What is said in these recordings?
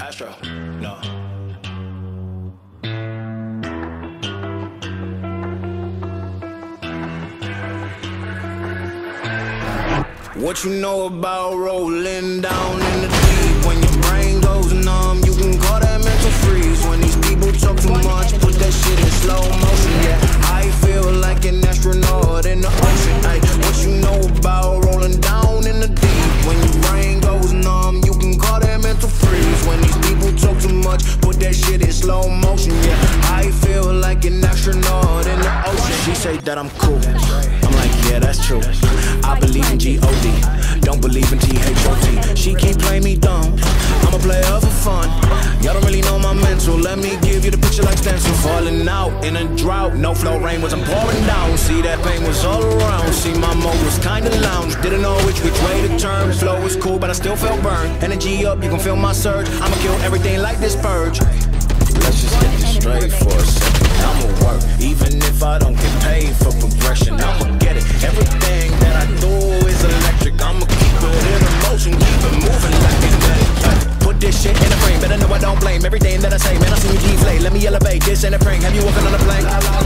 Astro, no. What you know about rolling down in the deep? When your brain goes numb, you can call that mental freeze. When these people talk too much, put that shit in slow motion. Yeah, I feel like an astronaut in the ocean. Ay, what you know about rolling down in the deep? When your brain goes numb, you can call that mental freeze. When these people talk too much, put that shit in slow motion. Yeah, I feel like an astronaut in the ocean. She say that I'm cool. I'm like, yeah, that's true. I believe in G-O-D, don't believe in T-H-O-T. She keep playing me dumb, I'm a player for fun. Y'all don't really know my mental, let me give you the picture like stencil. Falling out in a drought, no flow rain was I'm pouring down. See that pain was all around, see my mode was kinda lounge. Didn't know which way to turn, flow was cool but I still felt burned. Energy up, you can feel my surge, I'ma kill everything like this purge. Let's just get this straight for a second. I'ma work, even if I don't get paid for progression. I'ma get it, everything that I do is electric. I'ma keep it in motion, keep it moving like kinetic. Put this shit in a frame, better know I don't blame everything that I say. Man, I see you deflate, let me elevate, this ain't a prank. Have you walking on a plane?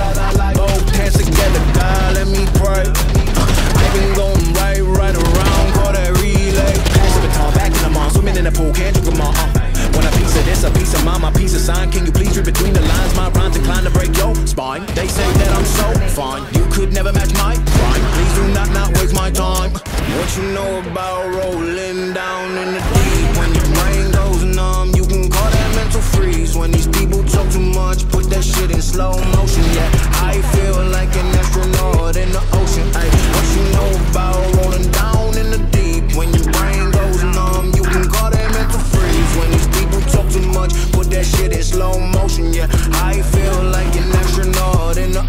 Both hands together, God, let me pray. I've been going right around, call that relay. Pass the baton, back in the mom, swimming in the pool, can't drink them all. When a piece of this, a piece of mine, my piece of sign. Can you please read between the lines? My rhymes inclined to break your spine. They say that I'm so fine, you could never match my grind. Please do not waste my time. What you know about rolling down in the deep? When your brain goes numb, you can call that mental freeze. When these people talk too much, put that shit in slow motion. Yeah, I feel like an astronaut in the ocean. Ay, what you know about rolling down in the deep? When your brain goes numb, you can call that mental freeze. When these people talk too much, put that shit in slow motion. Yeah, I feel like an astronaut in the